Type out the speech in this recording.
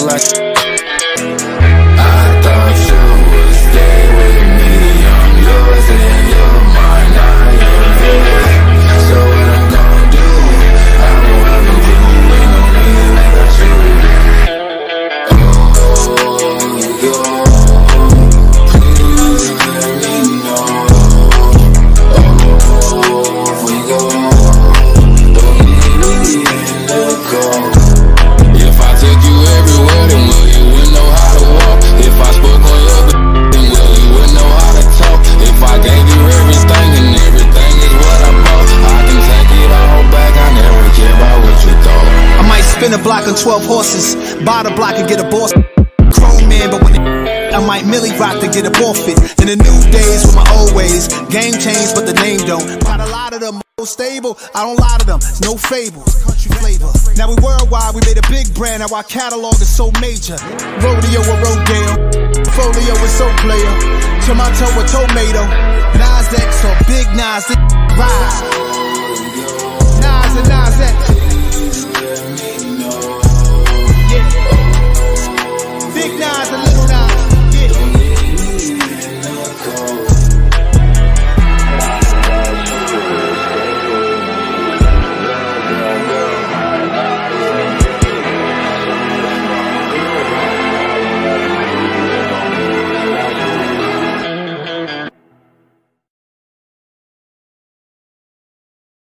like I thought you would stay with me. I'm yours and you're mine. I am yours. So what I'm gonna do, I won't ever do. Ain't no me without you. Oh, yo, please let me know. Oh, if we go, don't leave me in the cold. If I took you everywhere, then will you wouldn't know how to walk? If I spoke on your then will you wouldn't know how to talk? If I gave you everything and everything is what I bought, I can take it all back, I never care about what you thought. I might spin a block on 12 horses, buy the block and get a boss chrome man, but when I might Millie rock to get a ball fit. In the new days with my old ways, game changed but the name don't. Got a lot of them stable, I don't lie to them, it's no fables, country flavor. Now we worldwide, we made a big brand, now our catalog is so major. Rodeo or Rodeo, Folio is so player, tomato or tomato, Nasdaq or Big Nas, ride. Nas and Nasdaq.